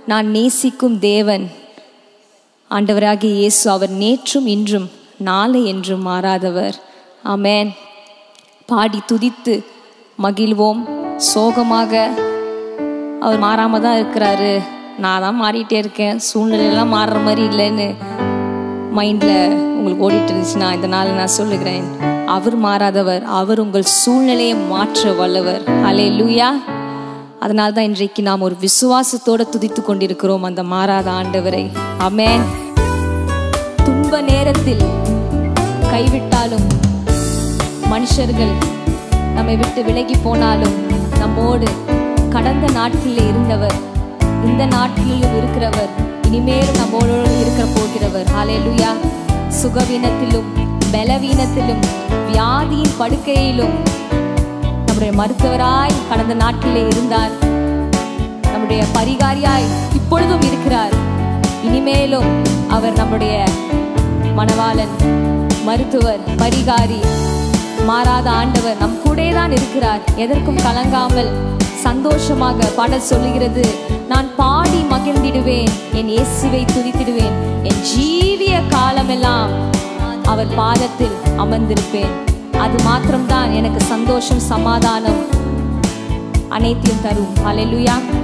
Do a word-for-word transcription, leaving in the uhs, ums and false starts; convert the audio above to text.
நான் நேசிக்கும் தேவன் ஆண்டவராகிய இயேசு அவர் நேற்றும் இன்றும் நாளை என்றும் மாறாதவர். ஆமென். பாடி துதித்து மகிழ்வோம். சோகமாக அவர் மாறாம தான் இருக்கிறாரு, நான் தான் மாறிட்டே இருக்கேன், சூழ்நிலையெல்லாம் மாறுற மாதிரி இல்லைன்னு மைண்டில் உங்களுக்கு ஓடிட்டு இருந்துச்சுன்னா இந்த நாள் நான் சொல்லுகிறேன், அவர் மாறாதவர். அவர் உங்கள் சூழ்நிலையை மாற்ற வல்லவர். ஹல்லேலூயா. அதனால தான் இன்றைக்கு நாம் ஒரு விசுவாசத்தோடு துதித்து கொண்டிருக்கிறோம் அந்த மாறாத ஆண்டவரை. ஆமென். துன்ப நேரத்தில் கைவிட்டாலும், மனுஷர்கள் நம்மை விட்டு விலகி போனாலும், நம்மோடு கடந்த நாட்களில் இருந்தவர் இந்த நாட்களிலும் இருக்கிறவர், இனிமேலும் நம்மோடு இருக்க போகிறவர். ஹல்லேலூயா. சுகவீனத்திலும் பலவீனத்திலும் வியாதியின் படுக்கையிலும் நம்முடைய மருத்துவராய் கடந்த நாட்களிலே இருந்தார், நம்முடைய பரிகாரியாய் இப்பொழுதும் இருக்கிறார், இனிமேலும் அவர் நம்முடைய மணவாளன், மருத்துவர், பரிகாரி, மாறாத ஆண்டவர் நம் கூட தான் இருக்கிறார். எதற்கும் கலங்காமல் சந்தோஷமாக பாடல் சொல்லுகிறது, நான் பாடி மகிழ்ந்திடுவேன், என் இயேசுவை துதித்திடுவேன், என் ஜீவிய காலமெல்லாம் அவர் பாதத்தில் அமர்ந்திருப்பேன். அது மாத்திரம்தான் எனக்கு சந்தோஷம், சமாதானம் அனைத்தையும் தரும். ஹல்லேலூயா.